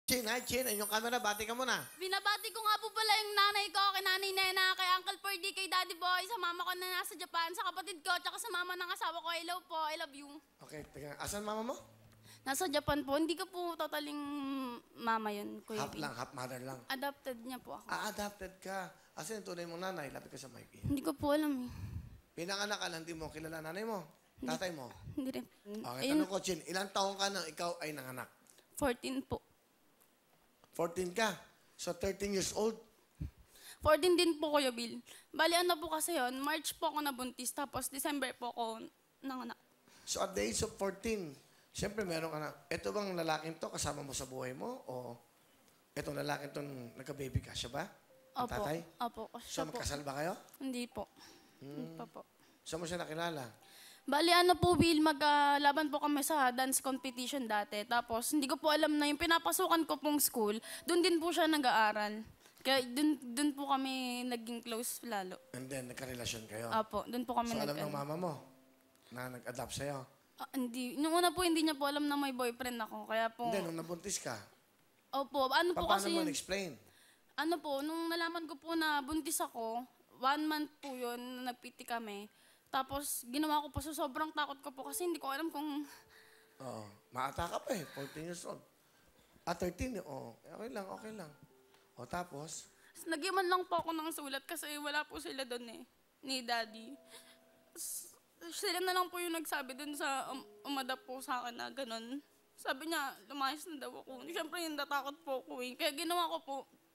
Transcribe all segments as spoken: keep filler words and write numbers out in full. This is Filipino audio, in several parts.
Chin, hi Chin. Ay, yung camera, bati ka muna. Binabati ko nga po pala yung nanay ko, kay Nanay Nena, kay Uncle Ferdy, kay Daddy Boy, sa mama ko na nasa Japan, sa kapatid ko, tsaka sa mama ng asawa ko. Hello po, I love you. Okay, teka. Asan mama mo? Nasa Japan po, hindi ko po totaling mama yun, Kuya Half Bin. lang, half mother lang. Adopted niya po ako. Ah, adopted ka. Asan yung tunay mong nanay? Lapit ka sa mic. Hindi ko po alam eh. Pinanganak ka lang, hindi mo kilala nanay mo. Tatay mo. Hindi rin. Okay, Ayun, tanong ko, Chin, ilang taong ka nang ikaw ay nanganak? fourteen po. fourteen ka. So, thirteen years old. fourteen din po, Kuya Bill. Bali, ano po kasi yun, March po ako nabuntis, tapos December po ako nanganak. So, at the age of fourteen, siyempre meron ka na, ito bang lalaking to kasama mo sa buhay mo? O itong lalaking to nagka-baby ka, siya ba? Ang Opo. tatay? Opo. So, Siya po. magkasal ba kayo? Hindi po. Hindi pa po. Saan mo siya nakilala? Bali, ano po, Will, maglaban po kami sa dance competition dati. Tapos, hindi ko po alam na yung pinapasukan ko pong school, doon din po siya nag-aaral. Kaya doon, doon po kami naging close lalo. And then, nagka-relasyon kayo? Apo, doon po kami So, nag- alam ng mama mo na nag-adapt sa'yo? Ah, hindi. Nung una po, hindi niya po alam na may boyfriend ako. Kaya po, Hindi, nung nabuntis ka, opo, ano po paano kasi mo yun, na-explain? ano po, nung nalaman ko po na buntis ako, one month po yun, na nagpiti kami. Tapos, ginawa ko po, so sobrang takot ko po kasi hindi ko alam kung... Oo. Maata ka pa eh, fourteen years old. Ah, thirteen eh. Oo. Okay lang, okay lang. O tapos? Nagyaman lang po ako ng sulat kasi wala po sila doon eh, ni Daddy. S- Sila na lang po yung nagsabi doon sa um, umadap po sa akin na ganun. Sabi niya, lumayas na daw ako. Siyempre, yung natakot po ako eh. Kaya ginawa ko po,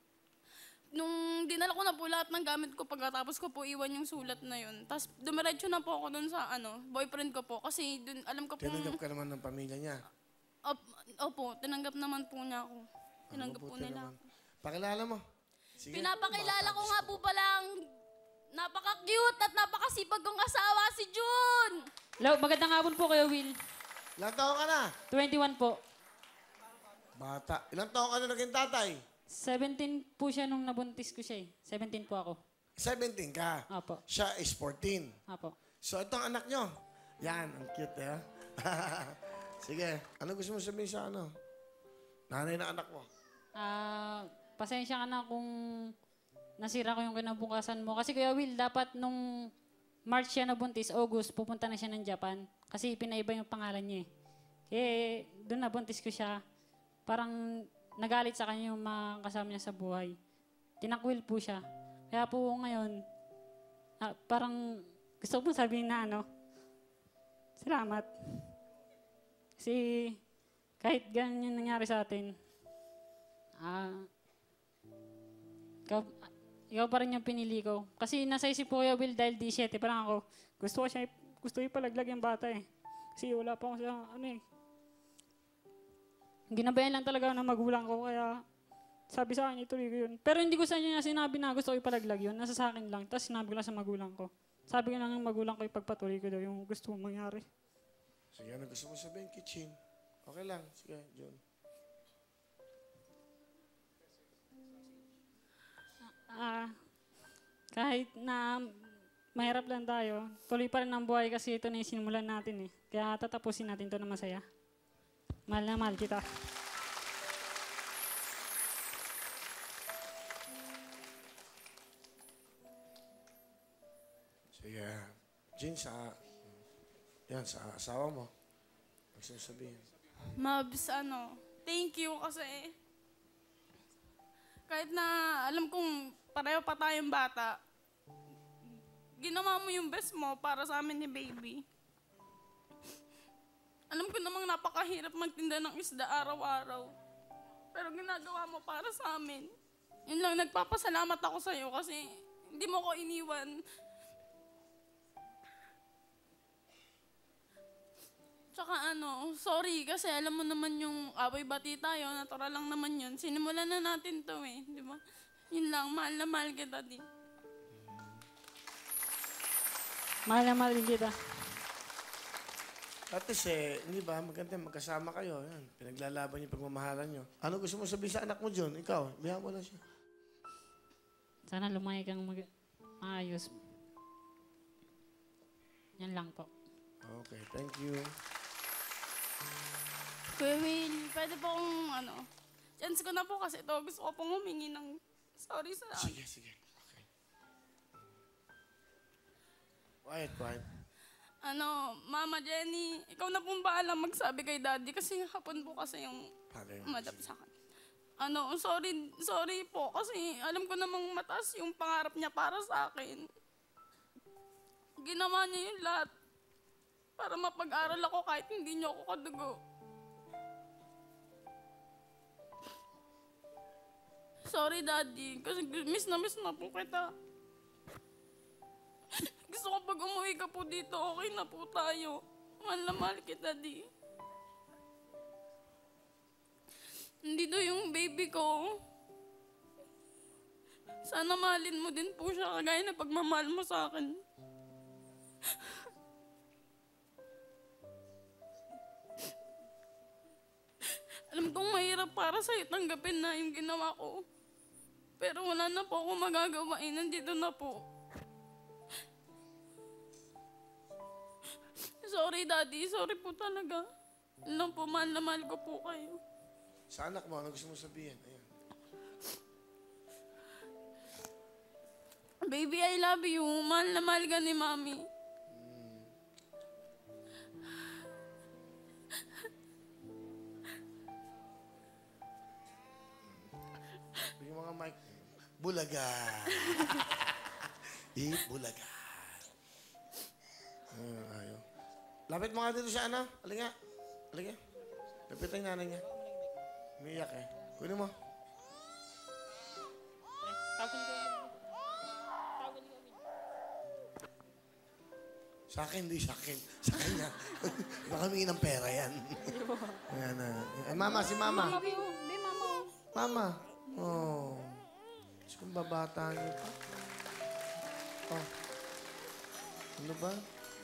nung dinala ko na po lahat ng gamit ko pagkatapos ko po iwan yung sulat na yun. Tapos dumiretso na po ako doon sa ano, boyfriend ko po. Kasi dun, alam ko po... Tinanggap ka naman ng pamilya niya. Op, opo, tinanggap naman po niya ako. Tinanggap Ang po mabuti nila naman. ako. Pakilala mo. Sige. Pinapakilala Bata, ko Diyos nga po palang napaka-cute at napakasipag kong asawa, si June! Hello, magandang hapon po kayo, Will. Ilang taon ka na? twenty-one po. Bata. Ilang taon ka na naging tatay? seventeen po siya nung nabuntis ko siya eh. seventeen po ako. seventeen ka. Apo. Siya is fourteen. Apo. So, itong anak nyo. Yan, ang cute eh. Sige. Ano gusto mo sabihin sa ano? Nanay na anak mo. Ah, pasensya ka na kung nasira ko yung kinabukasan mo. Kasi Kuya Will, dapat nung March siya nabuntis, August, pupunta na siya ng Japan. Kasi pinaiba yung pangalan niya eh. Eh, doon nabuntis ko siya. Parang nagalit sa kanya yung mga kasama niya sa buhay. Tinakwil po siya. Kaya po ngayon, ah, parang gusto ko sabihin na ano, salamat. Kasi kahit ganyan yung nangyari sa atin, ah, ikaw, ikaw pa rin yung pinili ko. Kasi nasa isip ko Kuya Will dahil di siyete, parang ako, gusto ko siya, gusto ko ipalaglag yung bata eh. Kasi wala pa ako sa, ano eh, ginabayan lang talaga ng magulang ko, kaya sabi sa akin, ituloy ko yun. Pero hindi ko sa niya sinabi na gusto ko ipalaglag yun. Nasa sa akin lang. Tapos sinabi ko lang sa magulang ko. Sabi ko lang ng magulang ko, ipagpatuloy ko daw yung gusto mong mangyari. Sige, ano gusto mo sabihin, Kitchin? Okay lang. Sige, Jun. Ah, kahit na mahirap lang tayo, tuloy pa rin ang buhay kasi ito na yung sinimulan natin eh. Kaya tatapusin natin ito na masaya. Mahal na mahal kita. Sige. Jin, sa... Yan, sa asawa mo. Gusto mo sabihin. Mabs, ano, thank you kasi kahit na alam kong pareho pa tayong bata, ginawa mo yung best mo para sa amin ni baby. Alam ko namang napakahirap magtinda ng isda araw-araw. Pero ginagawa mo para sa amin. Yun lang, nagpapasalamat ako sa'yo kasi hindi mo ko iniwan. Tsaka ano, sorry kasi alam mo naman yung away bati tayo, natural lang naman yun. Sinimulan na natin to eh, di ba? Yun lang, mahal na mahal kita din. Mahal na mahal din kita. At least eh, hindi ba, maganda magkasama kayo. Yan, pinaglalaban yung pagmamahalan nyo. Ano gusto mo sabihin sa anak mo, John? Ikaw, bihan mo lang siya. Sana lumaki kang mag- maayos. Yan lang po. Okay, thank you. Kuya Will, pwede po akong ano, chance ko na po kasi ito. Gusto ko pong humingi ng sorry sa... Sige, sige. Okay. Quiet, quiet. Ano, Mama Jenny, ikaw na pong bahala magsabi kay Daddy kasi hapon po kasi yung Father, umadap sa akin. Ano, sorry, sorry po kasi alam ko namang mataas yung pangarap niya para sa akin. Ginawa niya yung lahat para mapag-aral ako kahit hindi niyo ako kadugo. Sorry, Daddy, kasi miss na miss na po kita. Gusto ko pag umuwi ka po dito, okay na po tayo. Mahal na mahal kita, Daddy. Nandito yung baby ko. Sana mahalin mo din po siya kagaya na pagmamahal mo sa akin. Alam kong mahirap para sa'yo tanggapin na yung ginawa ko. Pero wala na po ako magagawa eh. Nandito na po. Sorry, Daddy. Sorry po talaga. Alam po, mahal na mahal ko po kayo. Sa anak mo, ano gusto mo sabihin? Ayan. Baby, I love you. Mahal na mahal ka ni Mami. Bigyan mga mic. Bulaga. Di, bulaga. Ah, ayaw. Lapit mo nga dito siya, ano? Halika. Halika. Lapit ang nanay niya. Umiiyak eh. Kunin mo. Sa akin, hindi sa akin. Sa kanya. Baka humingi ng pera yan. Ayan na. Eh, mama, si mama. Mama, hindi, mama. Mama. Oh. Diyos kong babata niyo pa. Oh. Ano ba?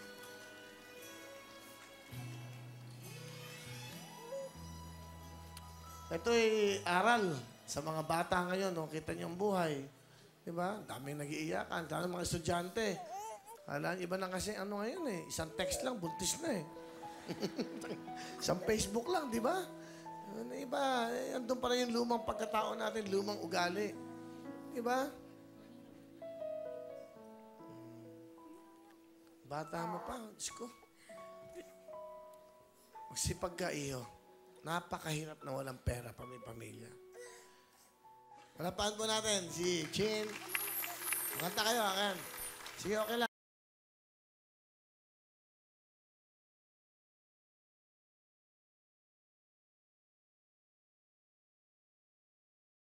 Ito ay aral sa mga bata ngayon. No? Kita niyo ang buhay. Diba? Daming nag-iiyakan. Daming mga estudyante. Kala iba na kasi ano ngayon eh. Isang text lang, buntis na eh. Isang Facebook lang, di ba? Ano iba, eh, andun pa rin yung lumang pagkatao natin, lumang ugali. Di ba? Bata mo pa, Diyos ko. Magsipag ka, iyo. Napakahirap na walang pera pa may pamilya. Palapaan po natin si Chin. Magkanta kayo, akan. Sige, okay lang.